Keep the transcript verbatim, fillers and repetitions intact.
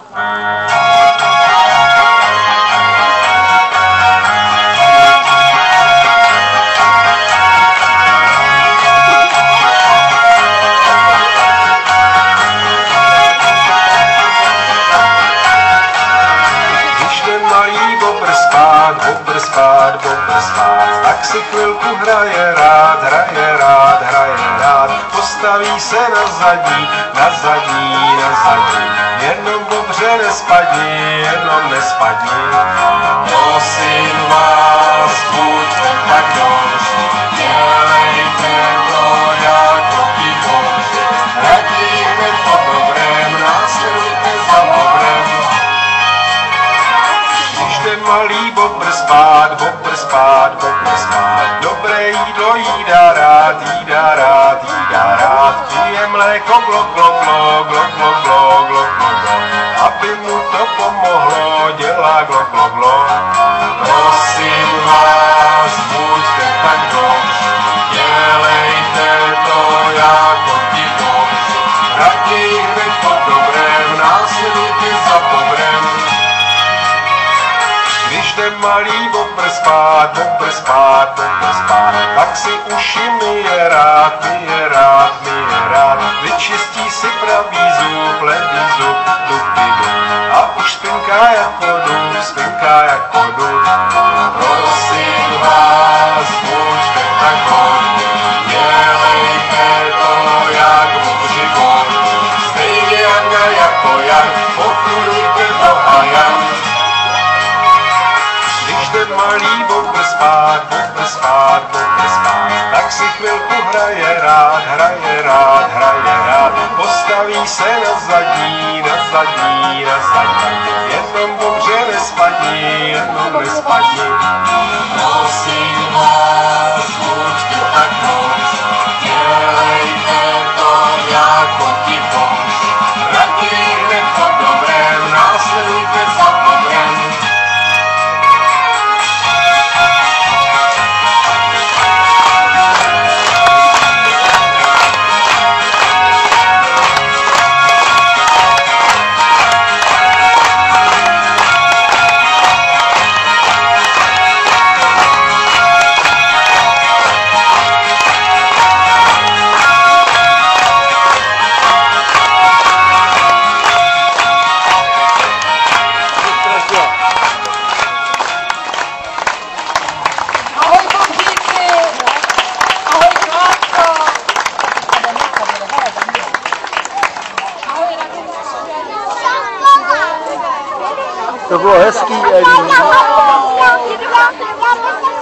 Bobr spát, bobr spát, tak si chvilku hraje rád, hraje rád, hraje rád, postaví se na zadní, na zadní, na zadní, jenom bobře nespadni, jenom nespadni. Prosím vás, buďte tak dobří, dělejte to jako ti bobři, raději hned po dobrém, následujte za bobrem. Malý bobr spát, bobr spát, bobr spát, dobré jídlo jídá rád, jídá rád, jídá rád, pije mléko glok, glok, glok, glok, glok, glok, glok, glok, aby mu to pomohlo, dělá glok, glok, glok. Prosím vás, buďte tak dobří, dělejte to jako ti bobři, raději hned po dobrém, následujte za bobrem. Když jde malý bobr spát, bobr spát, bobr spát, tak si uši myje rád, myje rád, myje rád, vyčistí si pravý zub, levý zub, dupy dub, a už spinká jako dub, spinká jako dub. Prosím vás, buďte tak hodní, dělejte to jak bobři bobři, stejně Janga jako Jan, pochudujte to a Jan. Když jde malý bobr spát, bobr spát, bobr spát, tak si chvilku hraje rád, hraje rád, hraje rád, postaví se na zadní, na zadní, na zadní, jenom bobře nespadni, jenom nespadni. Prosím vás, buďte tak dobří, dělejte to jako ti bobři, raději hned po dobrém, následujte za bobrem. To bylo hezký, Eli.